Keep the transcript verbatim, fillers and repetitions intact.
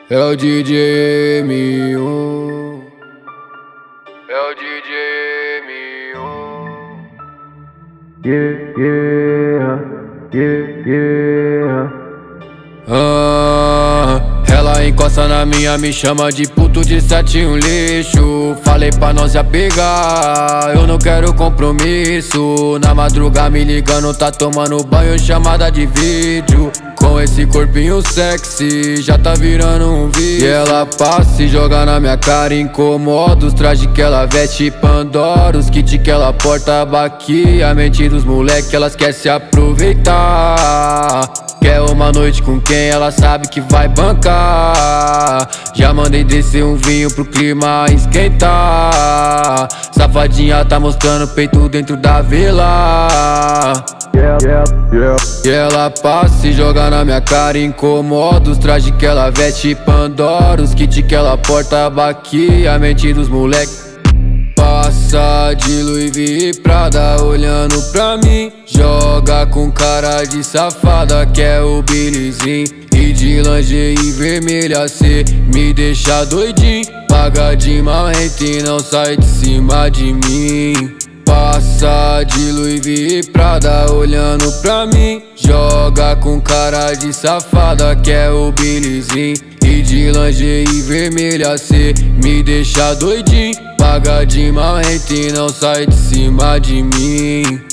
É o D J M um. É o D J M um. Yeah, yeah, yeah, yeah. Ah, ela encosta na minha, me chama de puto de sete, um lixo. Falei pra não se apegar, eu não quero compromisso. Na madruga me ligando, tá tomando banho, chamada de vídeo. Com esse corpinho sexy, já tá virando um vício. E ela passa e joga na minha cara, incomoda. Os trajes que ela veste, Pandora. Os kits que ela porta, baquia. A mente dos moleque, elas quer se aproveitar. Quer uma noite com quem ela sabe que vai bancar. Já mandei descer um vinho pro clima esquentar. Safadinha tá mostrando peito dentro da vila. Yeah, yeah, yeah. E ela passa e joga na minha cara, incomoda. Os trajes que ela veste, Pandora. Os kits que ela porta, baquia. A mente dos moleque passa de Louis V e Prada, olhando pra mim. Joga com cara de safada, que é o Billyzinho. E de lingerie vermelha, cê me deixa doidinho. Paga de marrento e não sai de cima de mim. Passa de Louis V e Prada, olhando pra mim. Joga com cara de safada, que é o Billyzinho. E de lingerie vermelha, cê me deixa doidinho. Paga de marrento e não sai de cima de mim.